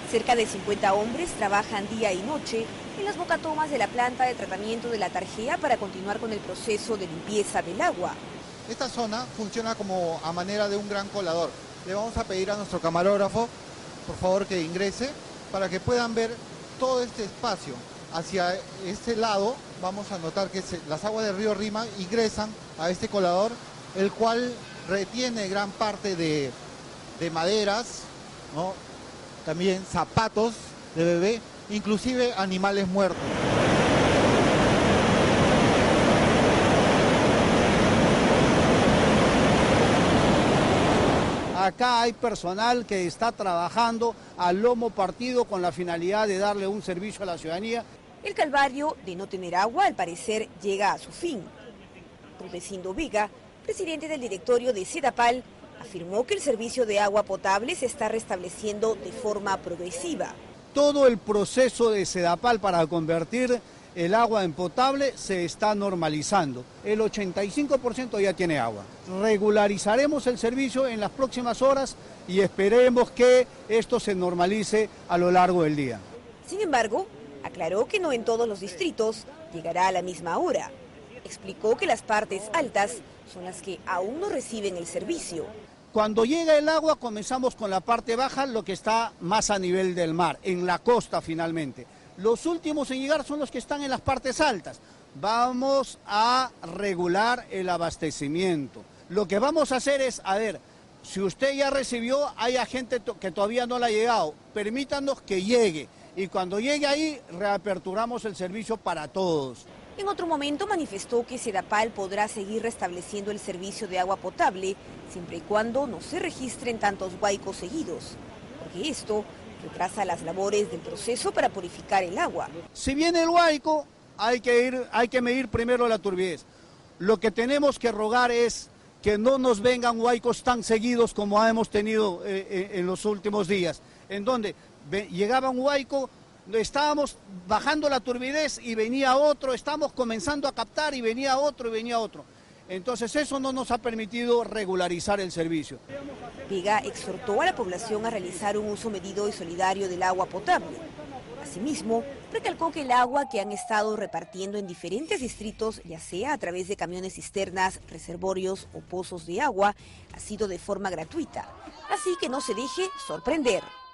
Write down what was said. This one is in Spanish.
Cerca de 50 hombres trabajan día y noche en las bocatomas de la planta de tratamiento de La Tarjea para continuar con el proceso de limpieza del agua. Esta zona funciona como a manera de un gran colador. Le vamos a pedir a nuestro camarógrafo, por favor, que ingrese para que puedan ver todo este espacio. Hacia este lado vamos a notar que las aguas del río Rima ingresan a este colador, el cual retiene gran parte de maderas, ¿no? También zapatos de bebé, inclusive animales muertos. Acá hay personal que está trabajando a lomo partido con la finalidad de darle un servicio a la ciudadanía. El calvario de no tener agua, al parecer, llega a su fin. Rudecindo Vega, presidente del directorio de Sedapal, afirmó que el servicio de agua potable se está restableciendo de forma progresiva. Todo el proceso de Sedapal para convertir el agua en potable se está normalizando. El 85% ya tiene agua. Regularizaremos el servicio en las próximas horas y esperemos que esto se normalice a lo largo del día. Sin embargo, aclaró que no en todos los distritos llegará a la misma hora. Explicó que las partes altas son las que aún no reciben el servicio. Cuando llega el agua comenzamos con la parte baja, lo que está más a nivel del mar, en la costa finalmente. Los últimos en llegar son los que están en las partes altas. Vamos a regular el abastecimiento. Lo que vamos a hacer es, a ver, si usted ya recibió, hay gente que todavía no le ha llegado, permítanos que llegue. Y cuando llegue ahí, reaperturamos el servicio para todos. En otro momento manifestó que Sedapal podrá seguir restableciendo el servicio de agua potable, siempre y cuando no se registren tantos huaicos seguidos, porque esto retrasa las labores del proceso para purificar el agua. Si viene el huaico, hay que medir primero la turbidez. Lo que tenemos que rogar es que no nos vengan huaicos tan seguidos como hemos tenido en los últimos días, en donde llegaba un huaico, estábamos bajando la turbidez y venía otro, estamos comenzando a captar y venía otro y venía otro. Entonces eso no nos ha permitido regularizar el servicio. Vega exhortó a la población a realizar un uso medido y solidario del agua potable. Asimismo, recalcó que el agua que han estado repartiendo en diferentes distritos, ya sea a través de camiones cisternas, reservorios o pozos de agua, ha sido de forma gratuita. Así que no se deje sorprender.